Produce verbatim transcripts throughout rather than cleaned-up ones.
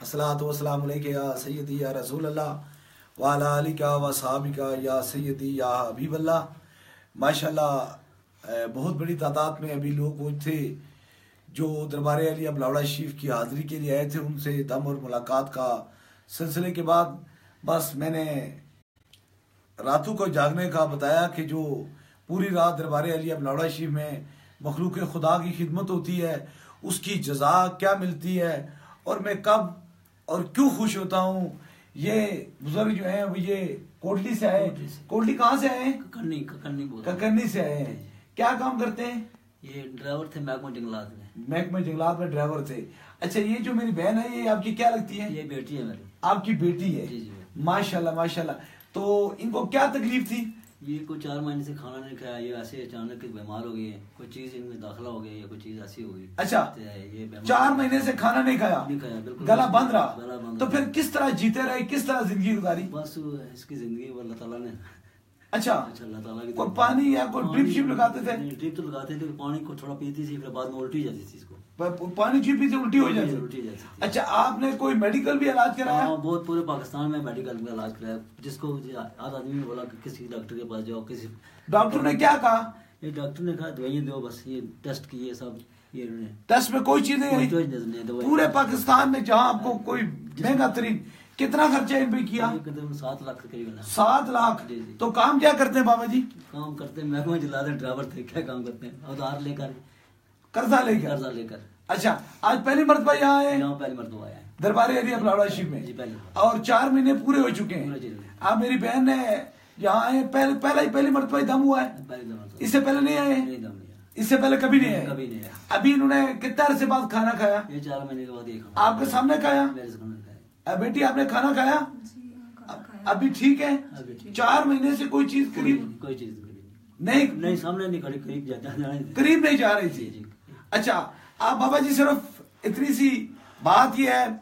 अस्सलातु वस्सलामु अलैका या सय्यदी या रसूल अल्लाह व अला आलिका व सहाबिका या सय्यदी या हबीब अल्लाह। माशाल्लाह बहुत बड़ी तादाद में अभी लोग वो थे जो दरबार अली ब्लावड़ा शरीफ की हाज़िरी के लिए आए थे। उनसे दम और मुलाकात का सिलसिले के बाद बस मैंने रातों को जागने का बताया कि जो पूरी रात दरबार अली ब्लावड़ा शरीफ में मखलूक खुदा की खिदमत होती है उसकी जज़ा क्या मिलती है और मैं कब और क्यों खुश होता हूँ। ये बुजुर्ग जो हैं वो ये कोटली से आए। कोटली कहाँ से आए? ककरनी ककरनी ककरनी से आए हैं। क्या काम करते हैं? ये ड्राइवर थे महकमा जंगलात में। महकमा जंगलात में ड्राइवर थे। अच्छा, ये जो मेरी बहन है ये आपकी क्या लगती है? ये बेटी है मेरी। आपकी बेटी है? जी जी। माशाल्लाह माशाल्लाह। तो इनको क्या तकलीफ थी? ये कोई चार महीने से खाना नहीं खाया, ये ऐसे अचानक बीमार हो गए, कोई चीज इनमें दाखिला हो गई या कोई चीज ऐसी हो गई। अच्छा, तो ये चार महीने से खाना नहीं खाया? नहीं खाया, बिल्कुल गला बंद रहा। गला बंद तो फिर किस तरह जीते रहे, किस तरह जिंदगी गुजारी? बस इसकी जिंदगी वो अल्लाह ताला ने। अच्छा, अच्छा अल्लाह ताला की कोई पानी या कोई ड्रिप शिप लगाते थे? ड्रिप तो लगाते थे, पानी को थोड़ा पीती थी, फिर बाद में उल्टी जाती थी इसको। पानी चीपी से उल्टी हो जाती उल्टी जाती थी। अच्छा, आपने कोई मेडिकल भी इलाज कराया? हाँ, बहुत पूरे पाकिस्तान में मेडिकल में इलाज कराया। जिसको आध आदमी ने बोला कि किसी डॉक्टर के पास जाओ। किसी डॉक्टर ने क्या कहा? ये डॉक्टर ने कहा दवाइयाँ दो, बस ये टेस्ट किए सब, ये टेस्ट में कोई चीज नहीं आई। पूरे पाकिस्तान में जहाँ आपको कोई महंगा तरीन कितना खर्चा इन पे किया? सात लाख करीब। सात लाख। तो काम क्या करते हैं बाबा जी? काम करते हैं महकमा जंगलात में ड्राइवर थे। क्या काम करते हैं? उधार लेकर, कर्जा लेकर। कर्जा लेकर। अच्छा, आज पहली मरतबा यहाँ आए? यहाँ पहली मरतबा आया दरबार अली ब्लावड़ा शरीफ में जी, पहली। और चार महीने पूरे हो चुके हैं। आप मेरी बहन ने यहाँ आए पहले पहला ही पहली मरतबा ही दम हुआ है? इससे पहले नहीं आए? इससे पहले कभी नहीं आए? कभी नहीं आया। अभी इन्होंने कितने अरसे बाद खाना खाया? ये चार महीने के बाद ये खाना आपके सामने खाया? मेरे सामने खाया। बेटी आपने खाना खाया? अभी ठीक है? चार महीने से कोई चीज करीब कोई चीज नहीं नहीं सामने नहीं खड़ी, करीब जा करीब नहीं जा रही थी। अच्छा, आप बाबा जी सिर्फ इतनी सी बात यह है,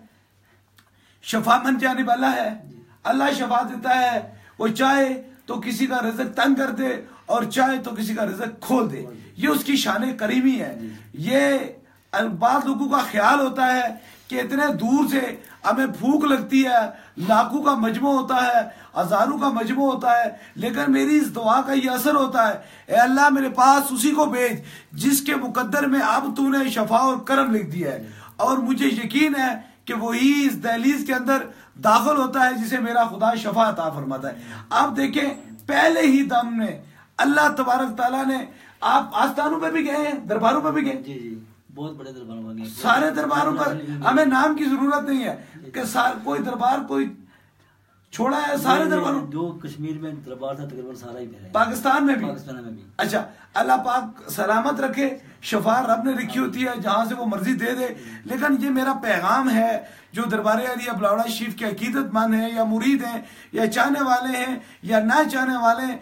शफा मन जाने वाला है, अल्लाह शफा देता है। वो चाहे तो किसी का रिज़्क तंग कर दे और चाहे तो किसी का रिज़्क खोल दे। ये उसकी शान करीमी है। ये बाद लोगों का ख्याल होता है कि इतने दूर से हमें भूख लगती है, लाखों का मजमू होता है, हजारों का मजमू होता है, लेकिन मेरी इस दुआ का ये असर होता है, ए अल्लाह मेरे पास उसी को भेज जिसके मुकद्दर में अब तूने शफा और करम लिख दिया है। और मुझे यकीन है कि वही इस दहलीज के अंदर दाखिल होता है जिसे मेरा खुदा शफा अता फरमाता है। आप देखें, पहले ही दम में अल्लाह तबारक ताला ने, आप आस्थानों पे भी गए हैं, दरबारों पे भी गए? जी जी, बहुत बड़े दरबारों में गए। सारे दरबारों पर हमें नाम की जरूरत नहीं है कि सार कोई दरबार कोई छोड़ा है, सारे दरबारों। जो कश्मीर में दरबार था तकरीबन सारा ही है। पाकिस्तान में भी? पाकिस्तान में भी। अच्छा, अल्लाह पाक सलामत रखे। शफा रब ने लिखी होती है, जहां से वो मर्जी दे दे। लेकिन ये मेरा पैगाम है जो दरबार अली ब्लावड़ा शरीफ के अकीदतमंद हैं या मुरीद हैं या चाहने वाले हैं या ना चाहने वाले हैं,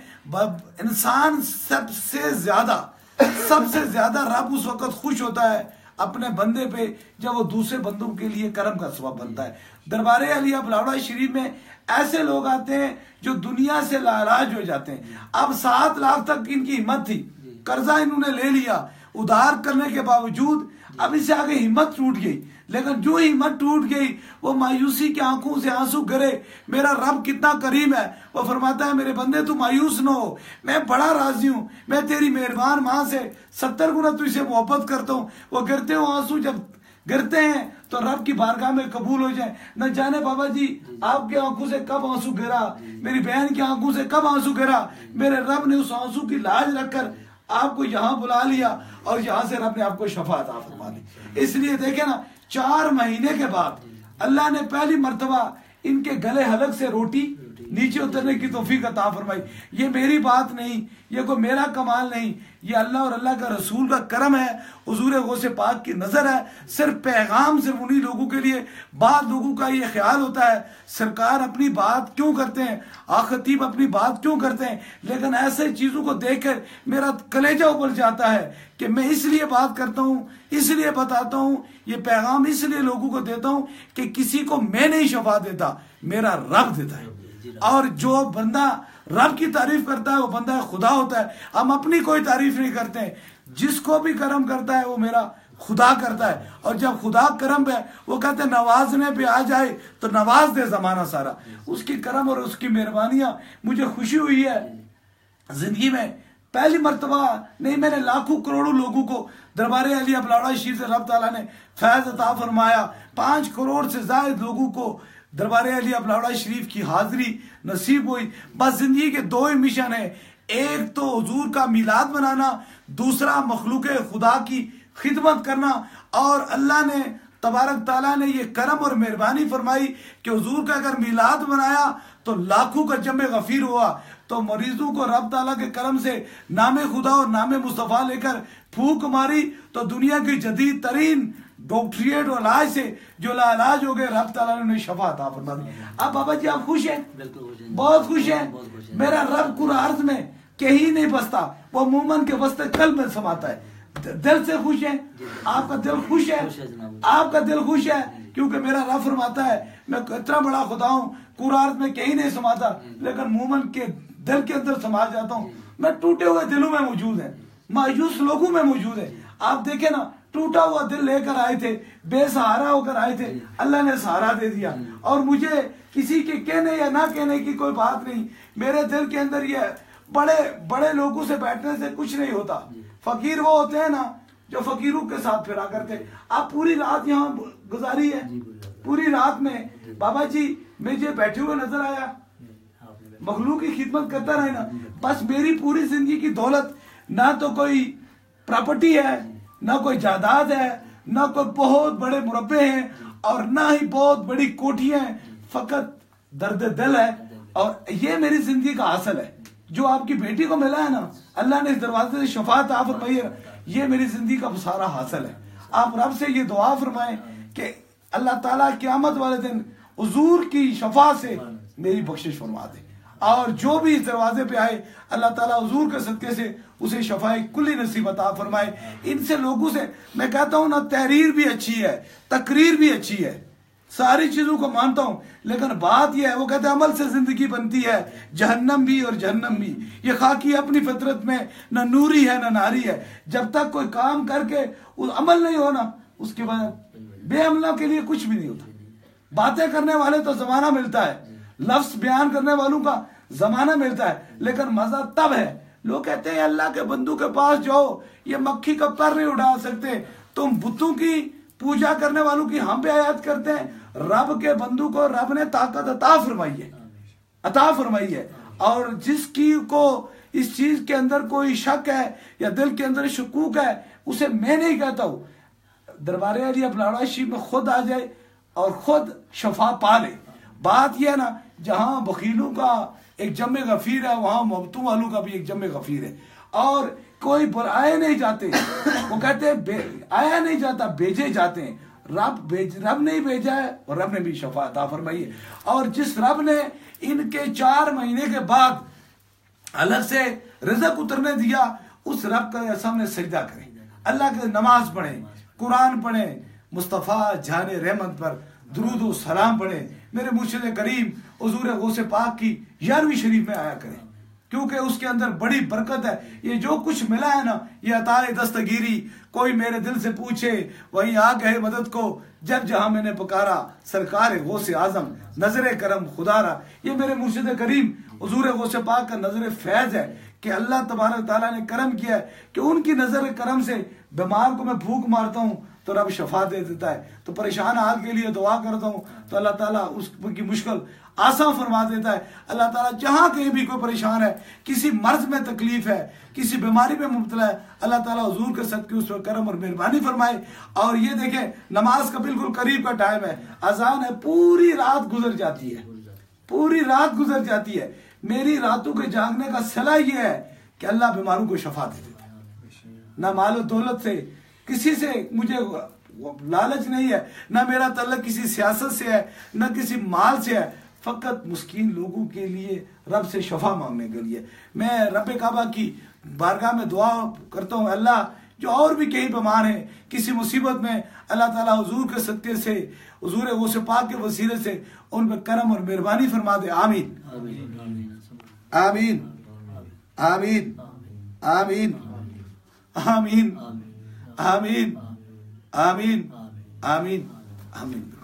इंसान सबसे ज्यादा सबसे ज्यादा रब उस वक्त खुश होता है अपने बंदे पे जब वो दूसरे बंदों के लिए करम का सबब बनता है। दरबार अली ब्लावड़ा शरीफ में ऐसे लोग आते हैं जो दुनिया से लालाज हो जाते हैं। अब सात लाख तक इनकी हिम्मत थी, कर्जा इन्होंने ले लिया, उधार करने के बावजूद अब इससे आगे हिम्मत टूट गई। लेकिन जो हिम्मत टूट गई वो मायूसी की आंखों से आंसू गिरे। मेरा रब कितना करीम है, वो फरमाता है मेरे बंदे तू मायूस न हो, मैं बड़ा राजी हूं, मैं तेरी मेहरबान मां से सत्तर गुना तुझसे मोहब्बत करता हूँ। वो गिरते हो आंसू जब गिरते हैं तो रब की बारगाह में कबूल हो जाए। न जाने बाबा जी आपकी आंखों से कब आंसू गिरा, मेरी बहन की आंखों से कब आंसू गिरा, मेरे रब ने उस आंसू की लाज रखकर आपको यहाँ बुला लिया और यहाँ से रब ने आपको शफा अता फरमा दी। इसलिए देखे ना, चार महीने के बाद अल्लाह ने पहली मर्तबा इनके गले हलक से रोटी नीचे उतरने की तौफीक अता फरमाई। ये मेरी बात नहीं, ये कोई मेरा कमाल नहीं, ये अल्लाह और अल्लाह का रसूल का करम है, हुजूर गौसे पाक की नजर है। सिर्फ पैगाम सिर्फ उन्हीं लोगों के लिए। बाद लोगों का ये ख्याल होता है सरकार अपनी बात क्यों करते हैं, आखतीब अपनी बात क्यों करते हैं, लेकिन ऐसे चीजों को देखकर मेरा कलेजा उबल जाता है कि मैं इसलिए बात करता हूँ, इसलिए बताता हूँ, ये पैगाम इसलिए लोगों को देता हूँ कि किसी को मैं नहीं शफा देता, मेरा रब देता है। और जो बंदा रब की तारीफ करता है वो बंदा खुदा होता है। हम अपनी कोई तारीफ नहीं करते, जिसको भी करम करता है वो मेरा खुदा करता है। और जब खुदा करम पे, वो कहते हैं नवाजने पे आ जाए तो नवाज दे जमाना सारा। उसकी करम और उसकी मेहरबानियां, मुझे खुशी हुई है जिंदगी में। पहली मर्तबा नहीं, मैंने लाखों करोड़ों लोगों को दरबार अली बलाड़ा शरीफ से रब ताला ने फैज अता फरमाया। पांच करोड़ से ज्यादा लोगों को दरबार अली बलाड़ा शरीफ की हाजिरी नसीब हुई। बस जिंदगी के दो ही मिशन है, एक तो हुजूर का मिलाद मनाना, दूसरा मखलूक खुदा की खिदमत करना। और अल्लाह ने तबारक ताला ने ये करम और मेहरबानी फरमाई कि हुजूर का अगर मिलाद मनाया तो लाखों का जमे गफीर हुआ। तो मरीजों को रब ताला के करम से नामे खुदा और नामे मुस्तफ़ा लेकर फूक मारी तो दुनिया की जदीद तरीन डॉक्टरिएट और इलाज से जो लाइलाज हो गए, रब ताला ने उन्हें शफा अता फरमा दी। अब बाबा जी आप खुश हैं? बहुत खुश हैं। मेरा रब कुरान में कहीं नहीं बसता, वो मोमन के वस्ते कल में समाता है। दिल से खुश है, आपका दिल खुश है, आपका दिल खुश है, क्योंकि मेरा रब फरमाता है मैं इतना बड़ा खुदा हूँ, कुरान में कहीं नहीं समाता लेकिन मोमन के दिल के अंदर समा जाता हूँ। मैं टूटे हुए दिलों में मौजूद है, मायूस लोगों में मौजूद है। आप देखे ना, टूटा हुआ दिल लेकर आए थे, बेसहारा होकर आए थे, अल्लाह ने सहारा दे दिया। और मुझे किसी के कहने या ना कहने की कोई बात नहीं, मेरे दिल के अंदर ये बड़े बड़े लोगों से बैठने से कुछ नहीं होता। फकीर वो होते हैं ना जो फकीरों के साथ फिरा करते। आप पूरी रात यहाँ गुजारी है, पूरी रात में बाबा जी मुझे बैठे हुए नजर आया, मखलूक की खिदमत करता रहे ना। बस मेरी पूरी जिंदगी की दौलत ना तो कोई प्रॉपर्टी है, ना कोई जायदाद है, ना कोई बहुत बड़े मुरब्बे हैं और ना ही बहुत बड़ी कोठियां हैं, फकत दर्द दिल है। और ये मेरी जिंदगी का हासिल है जो आपकी बेटी को मिला है ना, अल्लाह ने इस दरवाजे से शफाअत आ फरमाई है, ये मेरी जिंदगी का सारा हासिल है। आप रब से ये दुआ फरमाएं कि अल्लाह ताला क़यामत वाले दिन हुजूर की शफा से मेरी बख्शिश फरमा दे। और जो भी इस दरवाजे पे आए अल्लाह ताला हुजूर के सदके से उसे शफाए कुल्ली नसीब अता फरमाए। इनसे लोगों से मैं कहता हूँ ना, तहरीर भी अच्छी है, तकरीर भी अच्छी है, सारी चीजों को मानता हूँ, लेकिन बात यह है, वो कहते हैं अमल से जिंदगी बनती है, जहन्नम भी और जहन्नम भी। ये खाकी अपनी फितरत में न नूरी है न नारी है। जब तक कोई काम करके उस अमल नहीं होना, उसके बाद बेअमलों के लिए कुछ भी नहीं होता। बातें करने वाले तो जमाना मिलता है, लफ्ज बयान करने वालों का जमाना मिलता है, लेकिन मजा तब है। लोग कहते हैं अल्लाह के बंदू के पास जाओ, ये मक्खी का पर नहीं उड़ा सकते। तुम बुतों की पूजा करने वालों की हम पे आयत करते हैं, रब के बंदू को रब ने ताकत अता फरमाई है, अता फरमाई है। और जिसकी को इस चीज के अंदर कोई शक है या दिल के अंदर शकूक है, उसे मैं नहीं कहता हूं, दरबार अली बलाड़ा शरीफ में खुद आ जाए और खुद शफा पा ले। बात यह है ना, जहां बखीलों का एक जमे गफीर है, वहां मोहब्बतों वालों का भी एक जमे गफीर है। और कोई बुलाए नहीं जाते, वो कहते हैं आया नहीं जाता, भेजे जाते हैं। रब भेज रब नहीं भेजा है और रब ने भी शफा अता फरमाई है। और जिस रब ने इनके चार महीने के बाद अलग से रिज़्क उतरने दिया, उस रब का सामने सजदा करें, अल्लाह के नमाज पढ़े, कुरान पढ़े, मुस्तफ़ा जाने रहमत पर दुरूद व सलाम पढ़े, मेरे मुर्शिद करीम हुजूर गौसे पाक की यारवीं शरीफ में आया करें, क्योंकि उसके अंदर बड़ी बरकत है। ये जो कुछ मिला है ना, ये अताए दस्तगीरी। कोई मेरे दिल से पूछे वही आ गए मदद को, जब जहां मैंने पुकारा सरकार गौसे आजम नजर करम खुदारा। ये मेरे मुर्शिद करीम हुजूर गौसे पाक का नजर फैज है कि अल्लाह तबारक ताला ने करम किया है कि उनकी नजर करम से बीमार को मैं भूख मारता हूँ तो रब शफा दे देता है। तो परेशान हाल के लिए दुआ करता हूँ तो अल्लाह ताला उसकी मुश्किल आसान फरमा देता है। अल्लाह ताला जहाँ कहीं भी कोई परेशान है, किसी मर्ज में तकलीफ है, किसी बीमारी में मुब्तला है, अल्लाह ताला हुजूर के सदके उस पर करम और मेहरबानी फरमाए। और ये देखें, नमाज का बिल्कुल करीब का टाइम है, अजान है, पूरी रात गुजर जाती है, पूरी रात गुजर जाती है। मेरी रातों के जागने का सलाह यह है कि अल्लाह बीमारों को शफा दे देता है। ना मालो दौलत से किसी से मुझे लालच नहीं है, ना मेरा तल्लक किसी सियासत से है, ना किसी माल से है, फकत मुस्किन लोगों के लिए रब से शफा मांगने के लिए। मैं रब काबा की बारगाह में दुआ करता हूँ, अल्लाह जो और भी कहीं बीमार हैं, किसी मुसीबत में, अल्लाह ताला हुजूर के सदके से, हुजूर गौसे पाक के वसीले से उन पर करम और मेहरबानी फरमा दे। आमीन आमीन आमीन आमीन आमीन आमीन आमीन आमीन आमीन आमीन।